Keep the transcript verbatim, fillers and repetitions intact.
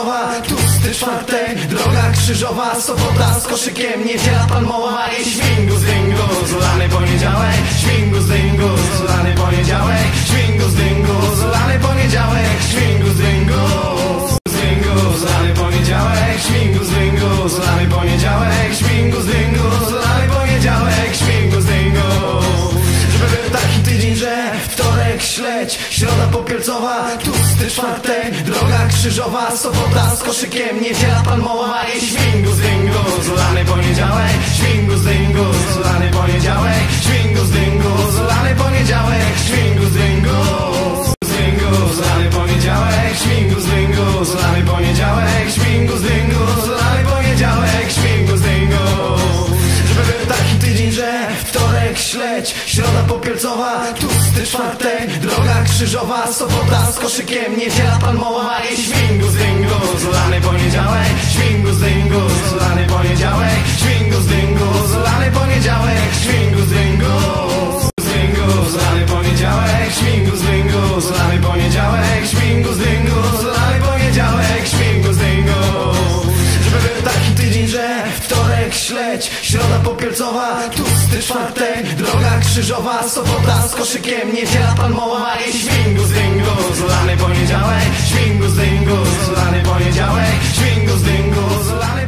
Popielcowa, tłusty czwartek, droga krzyżowa, sobota z koszykiem, niedziela palmowa i śmigus dyngus, lany poniedziałek, śmigus dyngus, lany poniedziałek, śmigus dyngus, lany poniedziałek, śmigus dyngus, dyngus, lany poniedziałek, śmigus dyngus, lany poniedziałek, śmigus dyngus, lany poniedziałek, śmigus dyngus. Żeby był taki tydzień, że wtorek śledź, środa popielcowa, tłusty czwartek, droga krzyżowa, sobota z koszykiem, niedziela palmowa i śmigus dyngus, lany poniedziałek, śmigus dyngus, lany poniedziałek, śmigus dyngus, lany poniedziałek, śmigus dyngus, dyngus, lany poniedziałek, śmigus dyngus, lany poniedziałek, śmigus dyngus, lany poniedziałek, śmigus dyngus. Żeby był taki tydzień, że wtorek śledź, środa popielcowa, tłusty czwartek, droga krzyżowa, sobota z koszykiem, niedziela palmowa i śmigus dyngus, lany poniedziałek, śmigus dyngus, lany poniedziałek, śmigus dyngus, lany poniedziałek, śmigus dyngus, dyngus, lany poniedziałek, śmigus dyngus, lany poniedziałek, śmigus dyngus, lany poniedziałek, śmigus dyngus. Żeby był taki tydzień, że wtorek śledź, środa popielcowa, tłusty czwartek, droga krzyżowa, sobota z koszykiem, niedziela palmowa i śmigus dyngus, lany poniedziałek, śmigus dyngus, lany poniedziałek, śmigus dyngus, lany